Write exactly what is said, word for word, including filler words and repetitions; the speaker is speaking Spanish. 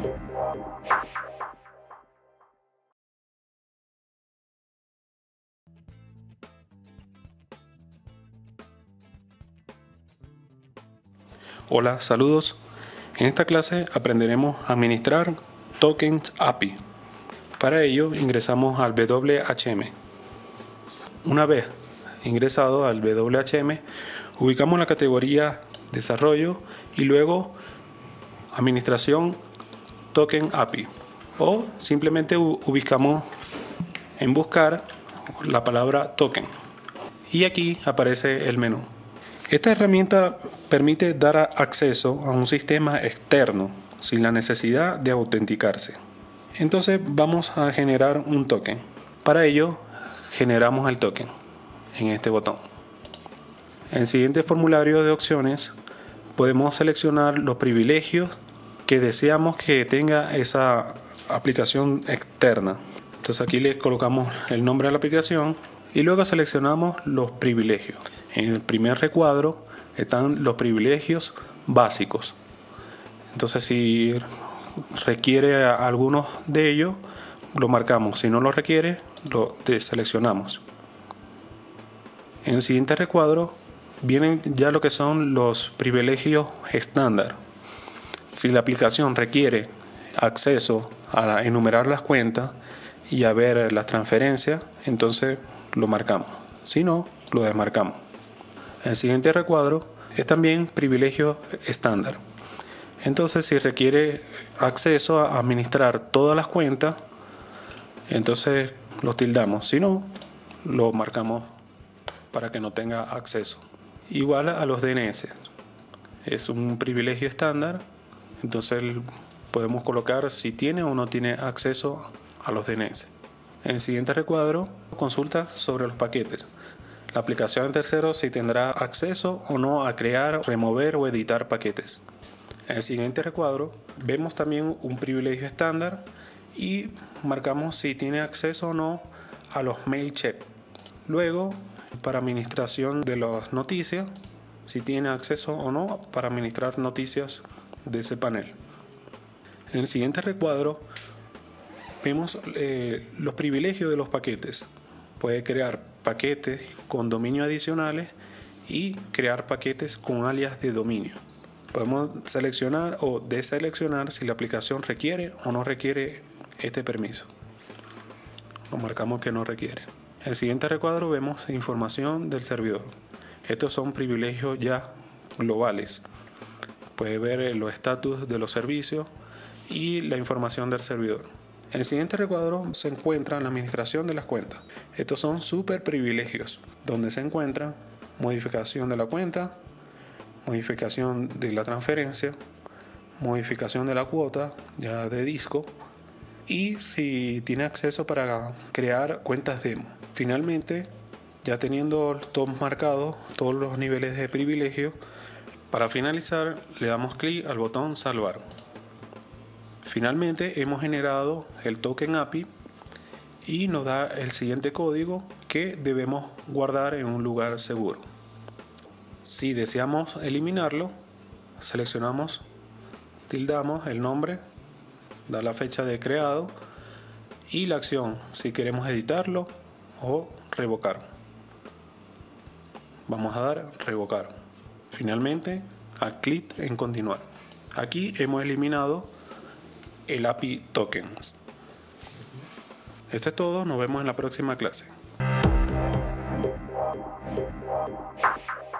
Hola, saludos. En esta clase aprenderemos a administrar tokens A P I. Para ello ingresamos al W H M. Una vez ingresado al W H M, ubicamos la categoría Desarrollo y luego Administración Token A P I. O simplemente ubicamos en buscar la palabra token. Y aquí aparece el menú. Esta herramienta permite dar acceso a un sistema externo sin la necesidad de autenticarse. Entonces vamos a generar un token. Para ello generamos el token en este botón. En el siguiente formulario de opciones podemos seleccionar los privilegios que deseamos que tenga esa aplicación externa. Entonces aquí le colocamos el nombre de la aplicación y luego seleccionamos los privilegios. En el primer recuadro están los privilegios básicos. Entonces si requiere algunos de ellos, lo marcamos. Si no lo requiere, lo deseleccionamos. En el siguiente recuadro vienen ya lo que son los privilegios estándar. Si la aplicación requiere acceso a enumerar las cuentas y a ver las transferencias, entonces lo marcamos. Si no, lo desmarcamos. El siguiente recuadro es también privilegio estándar. Entonces, si requiere acceso a administrar todas las cuentas, entonces lo tildamos. Si no, lo marcamos para que no tenga acceso. Igual a los D N S. Es un privilegio estándar. Entonces podemos colocar si tiene o no tiene acceso a los D N S. En el siguiente recuadro, consulta sobre los paquetes. La aplicación en tercero si tendrá acceso o no a crear, remover o editar paquetes. En el siguiente recuadro vemos también un privilegio estándar y marcamos si tiene acceso o no a los mail check. Luego, para administración de las noticias, si tiene acceso o no para administrar noticias de ese panel. En el siguiente recuadro vemos eh, los privilegios de los paquetes. Puede crear paquetes con dominios adicionales y crear paquetes con alias de dominio. Podemos seleccionar o deseleccionar si la aplicación requiere o no requiere este permiso. Lo marcamos que no requiere. En el siguiente recuadro vemos información del servidor. Estos son privilegios ya globales. Puede ver los estatus de los servicios y la información del servidor. En el siguiente recuadro se encuentra la administración de las cuentas. Estos son super privilegios, donde se encuentra modificación de la cuenta, modificación de la transferencia, modificación de la cuota ya de disco y si tiene acceso para crear cuentas demo. Finalmente, ya teniendo todos marcados, todos los niveles de privilegio, para finalizar le damos clic al botón salvar. Finalmente hemos generado el token A P I y nos da el siguiente código que debemos guardar en un lugar seguro. Si deseamos eliminarlo, seleccionamos, tildamos el nombre, da la fecha de creado y la acción si queremos editarlo o revocar. Vamos a dar revocar. Finalmente, al clic en continuar. Aquí hemos eliminado el A P I Tokens. Esto es todo, nos vemos en la próxima clase.